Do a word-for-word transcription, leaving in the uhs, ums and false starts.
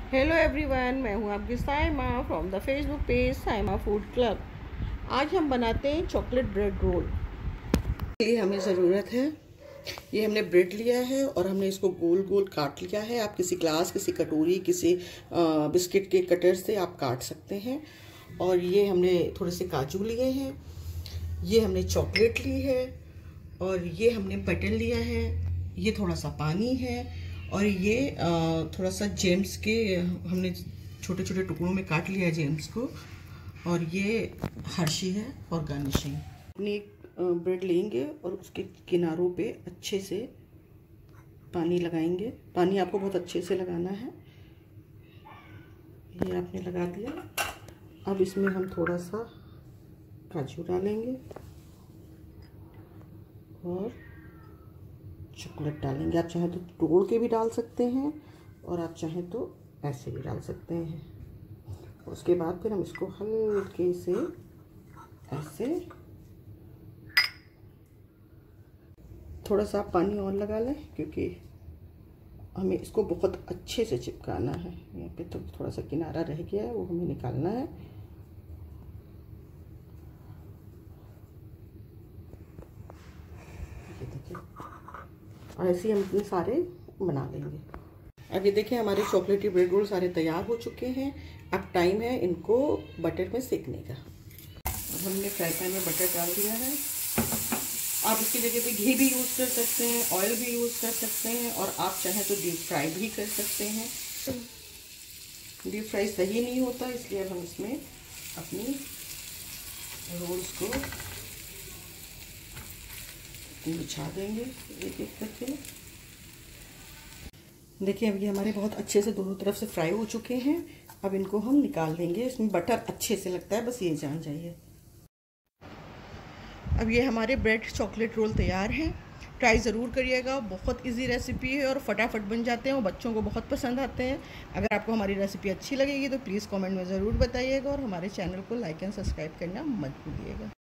Hello everyone, मैं हूं आपकी Saima from the Facebook page Saima food club. आज हम बनाते हैं चॉकलेट ब्रेड रोल। ये हमें ज़रूरत है, ये हमने ब्रेड लिया है और हमने इसको गोल गोल काट लिया है। आप किसी ग्लास, किसी कटोरी, किसी बिस्किट के कटर से आप काट सकते हैं। और ये हमने थोड़े से काजू लिए हैं, ये हमने चॉकलेट ली है और ये हमने बटर लिया है, ये थोड़ा सा पानी है और ये थोड़ा सा जेम्स के हमने छोटे छोटे टुकड़ों में काट लिया है जेम्स को। और ये हर्शी है और गार्निशिंग। अपनी एक ब्रेड लेंगे और उसके किनारों पे अच्छे से पानी लगाएंगे। पानी आपको बहुत अच्छे से लगाना है। ये आपने लगा दिया। अब इसमें हम थोड़ा सा काजू डालेंगे और चॉकलेट डालेंगे। आप चाहें तो तोड़ के भी डाल सकते हैं और आप चाहें तो ऐसे भी डाल सकते हैं। उसके बाद फिर हम इसको हल्के से ऐसे थोड़ा सा पानी और लगा लें, क्योंकि हमें इसको बहुत अच्छे से चिपकाना है। यहाँ पे तो थोड़ा सा किनारा रह गया है, वो हमें निकालना है। ये देखिए, और ऐसे हम इतने सारे बना लेंगे। अब ये देखिए, हमारे चॉकलेटी ब्रेड रोल सारे तैयार हो चुके हैं। अब टाइम है इनको बटर में सेकने का। अब हमने फ्राई पैन में बटर डाल दिया है। आप इसकी जगह पे घी भी यूज़ कर सकते हैं, ऑयल भी यूज़ कर सकते हैं और आप चाहें तो डीप फ्राई भी कर सकते हैं। डीप फ्राई सही नहीं होता, इसलिए अब हम इसमें अपनी रोल्स को बिछा देंगे एक एक करके। देखिए, अब ये हमारे बहुत अच्छे से दोनों तरफ से फ्राई हो चुके हैं। अब इनको हम निकाल देंगे। इसमें बटर अच्छे से लगता है, बस ये जान जाइए। अब ये हमारे ब्रेड चॉकलेट रोल तैयार हैं। ट्राई ज़रूर करिएगा, बहुत इजी रेसिपी है और फटाफट बन जाते हैं और बच्चों को बहुत पसंद आते हैं। अगर आपको हमारी रेसिपी अच्छी लगेगी तो प्लीज़ कमेंट में ज़रूर बताइएगा और हमारे चैनल को लाइक एंड सब्सक्राइब करना मत भूलिएगा।